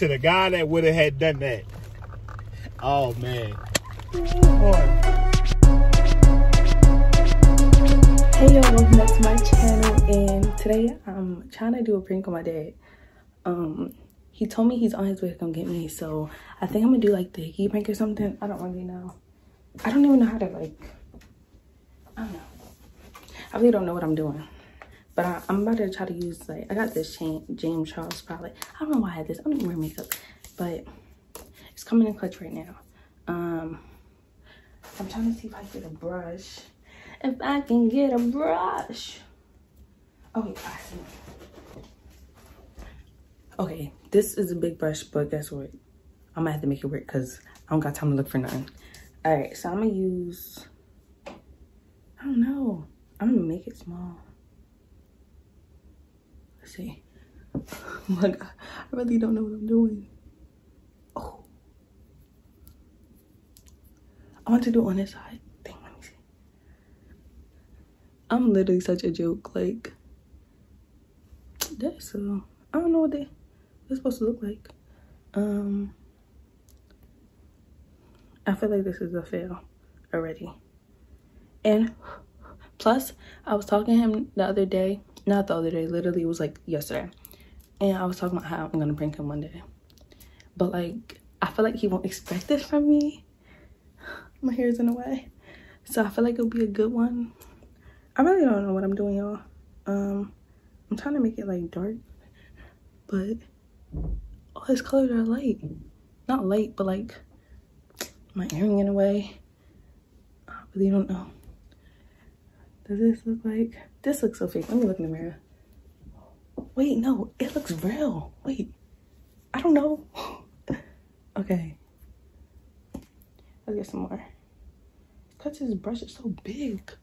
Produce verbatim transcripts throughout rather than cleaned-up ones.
to the guy that would have had done that. Oh, man. Hey, y'all. Welcome back to my channel. And today, I'm trying to do a prank on my dad. Um, he told me he's on his way to come get me. So, I think I'm going to do, like, the hickey prank or something. I don't really know. I don't even know how to, like... I don't know. I really don't know what I'm doing. But I, I'm about to try to use, like, I got this chain, James Charles palette. I don't know why I had this. I don't even wear makeup. But it's coming in clutch right now. Um, I'm trying to see if I can get a brush. If I can get a brush. Oh, wait, I see. Okay, this is a big brush, but guess what? I'm gonna have to make it work because I don't got time to look for nothing. All right, so I'm gonna use, I don't know. I'm gonna make it small. Let's see. Oh my God, I really don't know what I'm doing. Oh. I want to do it on this side. Dang, let me see. I'm literally such a joke. Like, that's so, I don't know what they, they're supposed to look like. Um, I feel like this is a fail already. And plus, I was talking to him the other day. Not the other day, literally it was like yesterday. And I was talking about how I'm gonna prank him one day. But like, I feel like he won't expect this from me. My hair's in the way. So I feel like it'll be a good one. I really don't know what I'm doing, y'all. Um, I'm trying to make it like dark. But all his colors are light. Not light, but like my earring in a way. I really don't know. Does this look like, this looks so fake. Let me look in the mirror. Wait, no, it looks real. Wait, I don't know. Okay. Let's get some more. Because his brush is so big.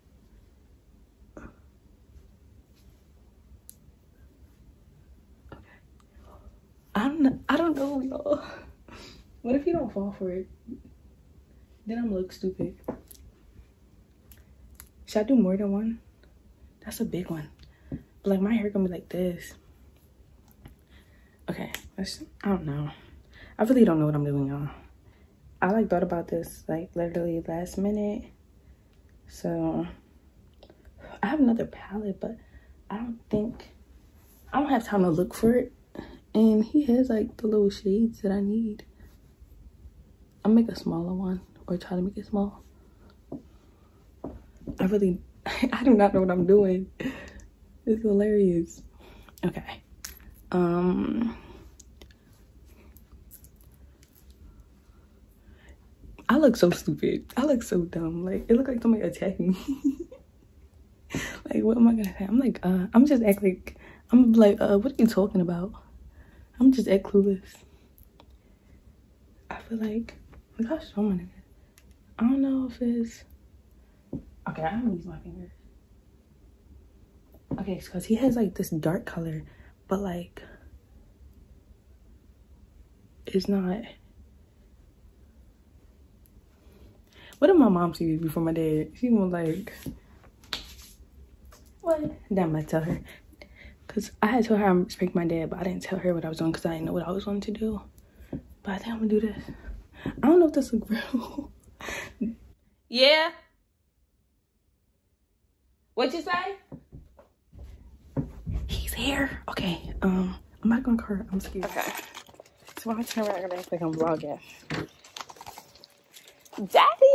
Okay. I don't know, I don't know, y'all. What if you don't fall for it? Then I'm gonna look stupid. Should I do more than one? That's a big one. But like my hair gonna be like this. Okay, let's, I don't know. I really don't know what I'm doing, y'all. I like thought about this like literally last minute. So I have another palette, but I don't think, I don't have time to look for it. And he has like the little shades that I need. I'll make a smaller one or try to make it small. I really, I do not know what I'm doing. It's hilarious. Okay. Um, I look so stupid. I look so dumb. Like, it looked like somebody attacked me. Like, what am I gonna say? I'm like, uh, I'm just act like, I'm like, uh, what are you talking about? I'm just act clueless. I feel like, I got so many. I don't know if it's, okay, I'm gonna use my fingers. Okay, because he has like this dark color, but like, it's not. What did my mom see before my dad? She was like, what? Then I'm gonna tell her. Because I had told her I'm pranking my dad, but I didn't tell her what I was doing because I didn't know what I was going to do. But I think I'm gonna do this. I don't know if this looks real. Yeah? What'd you say? He's here. Okay, um, I'm not gonna cry. I'm scared. Okay. So when I turn around, I'm gonna act like I'm vlogging. Daddy!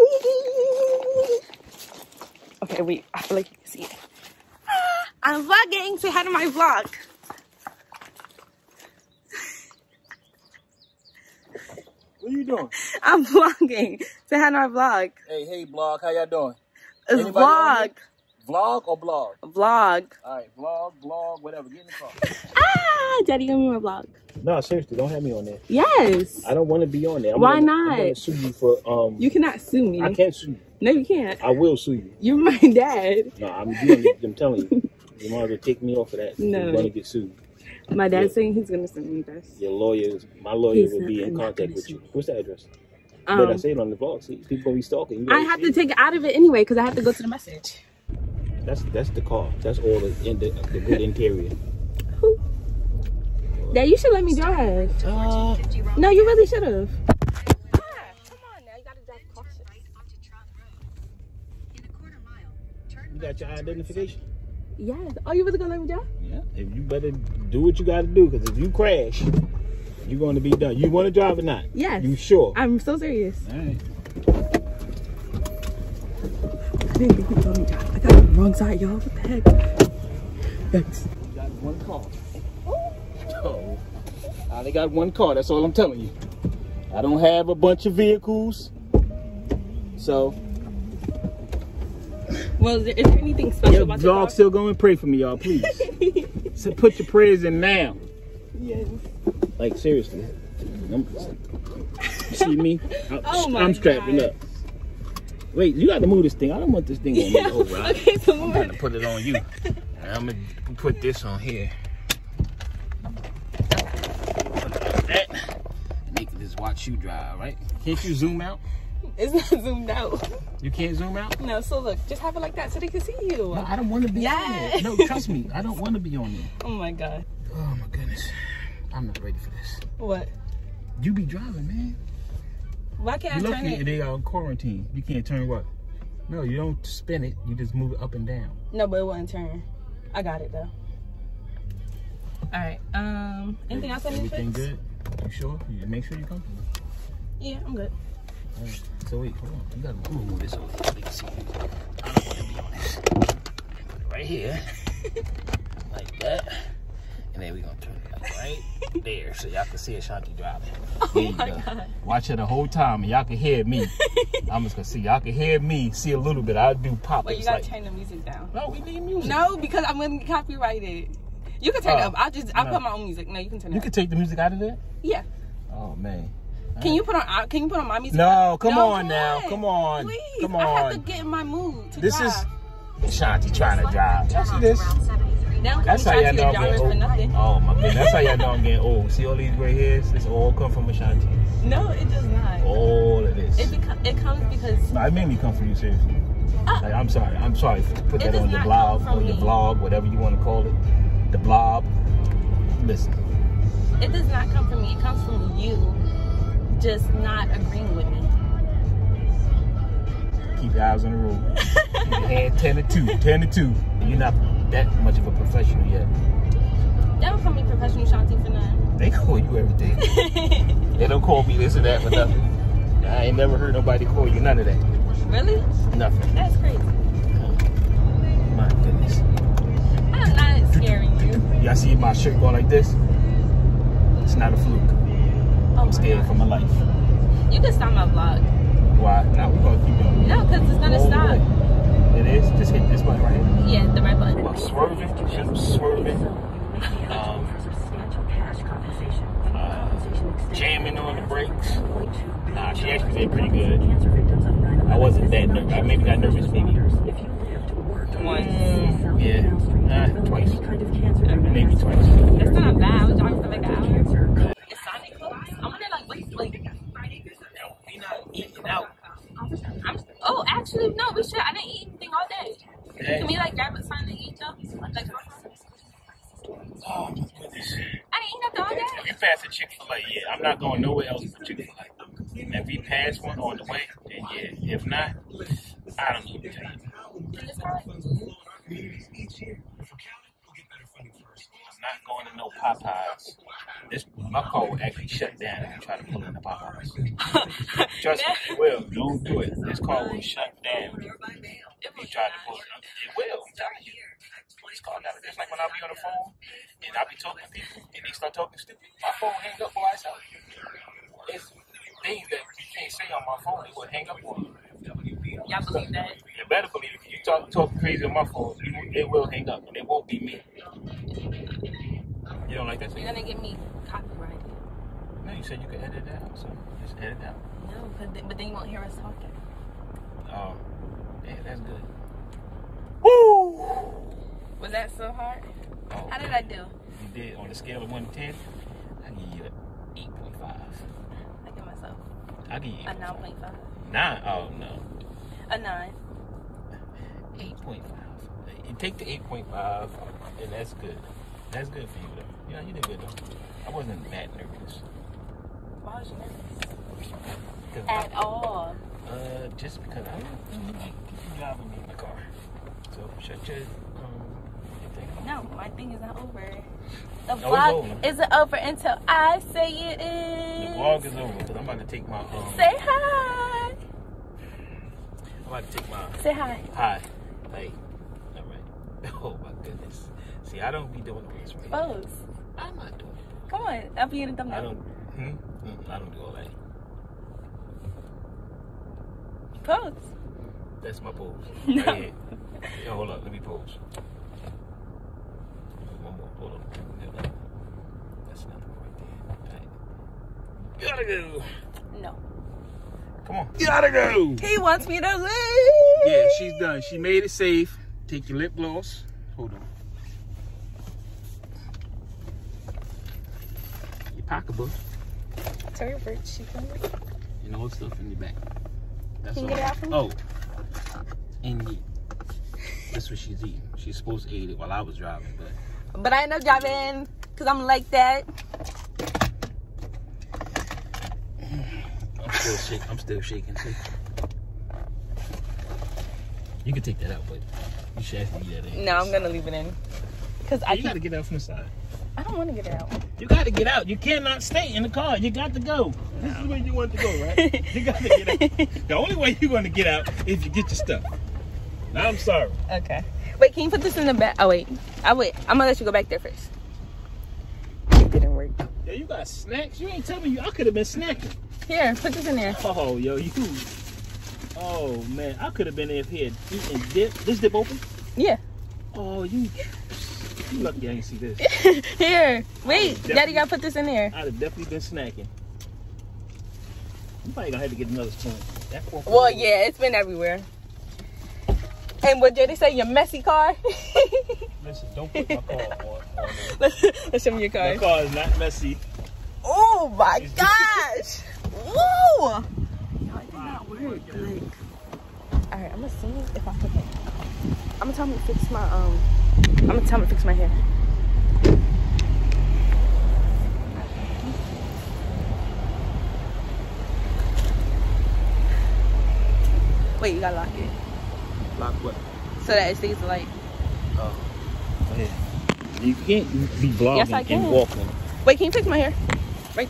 Okay, wait. I feel like you can see it. Ah, I'm vlogging. Say hi to my vlog. What are you doing? I'm vlogging. Say hi to my vlog. Hey, hey, vlog. How y'all doing? It's Anybody vlog. Vlog or blog? Vlog. All right, vlog, blog, whatever. Get in the car. Ah, Daddy, give me my vlog. No, seriously, don't have me on there. Yes. I don't want to be on there. I'm Why gonna, not? I'm going to sue you for... um. You cannot sue me. I can't sue you. No, you can't. I will sue you. You're my dad. No, I'm, you, I'm telling you. You might as well take me off of that. No. You're going to get sued. My dad's yeah. saying he's going to send me this. Your lawyer, my lawyer He's will be in not contact with you. me. What's the address? Um, But I say it on the vlog. See, people be stalking. You I have to take it out of it anyway because I have to go to the message. That's that's the car. That's all the in the, the good interior. Dad, you should let me drive. Uh, No, you really should have. Ah, come on now, you gotta drive cautious. You got your identification? Yes. Oh, you really gonna let me drive? Yeah. If you better do what you gotta do, because if you crash, you're going to be done. You want to drive or not? Yes. You sure? I'm so serious. All right. I didn't think you were gonna drive. I got on the wrong side, y'all. What the heck? Thanks. You got one car. Oh. I only got one car. That's all I'm telling you. I don't have a bunch of vehicles. So. Well, is there, is there anything special Your about vlog your car? still going to pray for me, y'all, please. So put your prayers in now. Yes. Like, seriously. I'm, you see me? I'm, Oh my I'm strapping God. up. Wait, you got to move this thing. I don't want this thing on me the whole ride. Okay, so I'm move trying to it. put it on you. I'm going to put this on here. Like that. And they can just watch you drive, right? Can't you zoom out? It's not zoomed out. You can't zoom out? No, so look, just have it like that so they can see you. No, I don't want to be Yes. on there. No, trust me. I don't want to be on there. Oh my God. Oh, my goodness. I'm not ready for this. What? You be driving, man. Why can't You I look turn at it? they are in quarantine. You can't turn what? No, you don't spin it. You just move it up and down. No, but it wouldn't turn. I got it though. All right. Um. Anything else I need to fix? Everything good? You sure? You make sure you're comfortable. Yeah, I'm good. All right. So wait, hold on. You gotta move, move this over so they can see you. I don't want to be on this. Put it right here, like that, and then we gonna turn it like right there, so y'all can see Ashanti driving. Oh There you my go. God. Watch her the whole time, and y'all can hear me. I'm just gonna see. Y'all can hear me. See a little bit. I'll do pop. Wait, you gotta like, turn the music down. no, we need music. No, because I'm gonna get copyrighted. You can turn it Oh, up. I'll just I'll no. put my own music. No, you can turn it You up. can take the music out of there. Yeah. Oh man. Can you put on? uh, Can you put on my music? No, come No, on now. Come on. Please. Come I have to on. get in my mood to This drive. is Ashanti trying to drive. Y'all see this? They don't That's call how me y'all Shanti know I'm the getting drivers for old. nothing. Oh my goodness. That's how y'all know I'm getting old. See all these gray hairs? This all come from Ashanti. No, it does not. All of this. It beco- it comes because No, it made me come for you, seriously. uh, Like, I'm sorry. I'm sorry for put It that does on your not blog, come from on your me. vlog, whatever you want to call it. The blob. Listen. it does not come from me. It comes from you just not agreeing with me. Keep your eyes on the road. Keep your hand ten to two. ten to two. You're not that much of a professional yet. They don't call me professional Shanti for nothing. They call you everything. They don't call me this or that for nothing. I ain't never heard nobody call you none of that. Really? Nothing. That's crazy. My goodness. I'm not scaring you. Y'all see my shirt going like this? It's not a fluke. Oh I'm my scared God. for my life. You can stop my vlog. Why? Now we're gonna keep going. No, because it's gonna All the stop. way. It is? Just hit this button right here. Yeah, the red button. I'm swerving. I'm swerving. Um, uh, jamming on the brakes. Nah, she actually did pretty good. I wasn't that nervous. I maybe got nervous maybe. Once. Mm, yeah. Nah, twice. Maybe twice. It's not bad. I was driving for like an hour. It's Sonic close. I wonder like what's like. No, we not eating out. I'm, oh, actually no, we should. I didn't eat anything all day. Hey. Can we like grab a sign to eat though? Like, Oh my goodness. I didn't eat nothing all day. If we pass a Chick-fil-A, yeah, I'm not going nowhere else but Chick-fil-A. And if we pass one on the way, then yeah. If not, I don't know what to tell you. In this car? I'm not going to no Popeyes. This my car will actually shut down if you try to pull in the Popeyes. Trust me, it will. Don't do it. This car will shut down if you try to pull it up. It will. I'm telling you. This car got it. It's like when I be on the phone and I be talking to people and they start talking stupid. My phone hang up by itself. It's things that you can't say on my phone. It will hang up on you. Y'all believe that? You better believe if you talk talking crazy on my phone, you, it will hang up and it won't be me. You don't like that? You're gonna get me copyrighted. No, you said you could edit it out, so just edit it out. No, but then, but then you won't hear us talking. Oh, yeah, that's good. Woo! Was that so hard? Oh, How did I do? You did on a scale of one to ten. I give you an eight point five. I give myself I give you a nine point five. nine. Oh no, A nine. eight point five. You take the eight point five, and that's good. That's good for you though. Yeah, you did good though. I wasn't that nervous. garage at all. Uh, just because I don't think you driving me in the car. So shut your um your thing. No, my thing is not over. The No, vlog isn't over until I say it is. The vlog is over because I'm about to take my um. Say hi. I'm about to take my. Say hi. Hi. Hey. All right. Oh my goodness. See, I don't be doing all this right. Pose. I'm not doing it. Come on, I'll be in the thumbnail. I don't. Hmm? Mm, I don't do all that. Pose. That's my pose. No. Right here. Yo, hold up. Let me pose. One more. Hold on. That's another one right there. Right. Gotta go. No. Come on. Gotta go. He wants me to leave. Yeah, she's done. She made it safe. Take your lip gloss. Hold on. Your pocketbook. Tell your bird she can. And all the stuff in the back. That's Can you all. get it out for me? Oh. And eat. That's what she's eating. She's supposed to eat it while I was driving, but. But I end up driving because I'm like that. I'm still shaking. I'm still shaking too. You can take that out, but you should have to eat that in. No, I'm gonna leave it in. Cause I You keep, gotta get out from the side. I don't want to get it out. You gotta get out. You cannot stay in the car. You got to go. This is where you want to go, right? You got to get out. The only way you're going to get out is if you get your stuff. Now, I'm sorry. Okay. Wait, can you put this in the back? Oh wait, I wait. I'm gonna let you go back there first. It didn't work. Yeah, you got snacks. You ain't telling me. I could have been snacking. Here, put this in there. Oh, yo, you. Oh man, I could have been in here eating dip. This dip open? Yeah. Oh, you. You lucky I ain't see this. Here, wait. Daddy gotta put this in there. I'd have definitely been snacking. You probably gonna have to get another spoon. That fork Well, yeah, it's been everywhere. And what did they say? Your messy car? Listen, don't put my car on. on let's, let's show me your car. My car is not messy. Oh my gosh! Woo! No, it did not work. Like, all right, I'm gonna see if I can. I'm gonna tell him to fix my um. I'm gonna tell him to fix my hair. Wait, you gotta lock it. Lock what? So that it stays light. Oh. Go ahead. You can't be vlogging Yes, I can. and walking. Wait, can you fix my hair? Right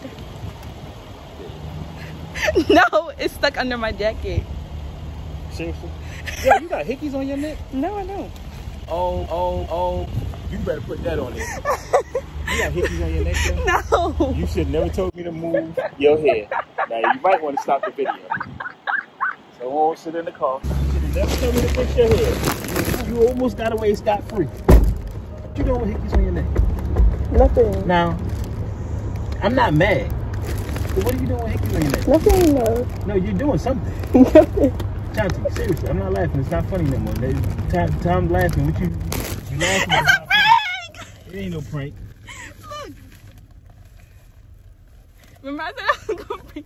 there. No, it's stuck under my jacket. Seriously? Yeah, you got hickeys on your neck? No, I don't. Oh, oh, oh. You better put that on there. You got hickeys on your neck, though? No. You should never told me to move your hair. Now, you might want to stop the video. So, I won't sit in the car. You should have never told me to fix your hair. You, you almost got away scot-free. What you doing with hickeys on your neck? Nothing. Now, I'm not mad. But what are you doing with hickeys on your neck? Nothing, no. No, you're doing something. Nothing. Chanti, seriously, I'm not laughing. It's not funny no more. Time, time laughing. What you, you laughing? It's a prank! It ain't no prank. Look. Remember I said I was gonna prank?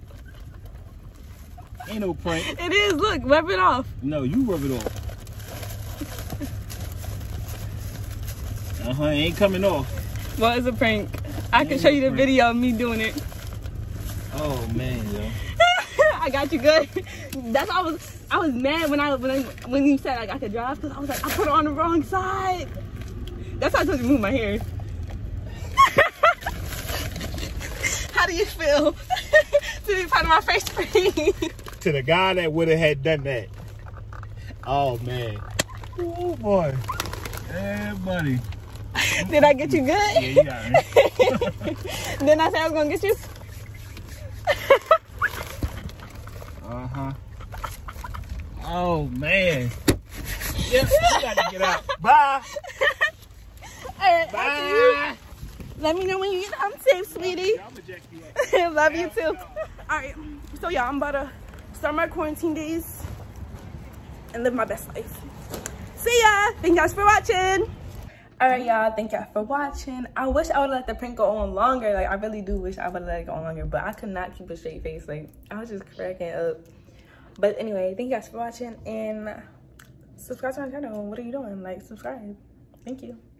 Ain't no prank. It is. Look, rub it off. No, you rub it off. Uh huh. It ain't coming off. Well, it's a prank. I can Ain't show no you the prank. video of me doing it. Oh man, yo. I got you good. That's why I was I was mad when I when I, when you said like I could drive because I was like I put it on the wrong side. That's why I told you to move my hair. How do you feel to be part of my face screen? To the guy that would have had done that. Oh man. Oh boy. Hey buddy. Did I get you good? Yeah, you got me. Then I said I was gonna get you. Uh huh. Oh man. Yep, you gotta get out. Bye. All right, Bye. let me know when you get home safe, sweetie. I'm gonna jack you up. Love you too. All right, so yeah, I'm about to start my quarantine days and live my best life. See ya. Thank y'all for watching. All right, y'all. Thank y'all for watching. I wish I would let the prank go on longer. Like, I really do wish I would let it go on longer, but I could not keep a straight face. Like, I was just cracking up. But anyway, thank you guys for watching and subscribe to my channel. What are you doing? Like, subscribe. Thank you.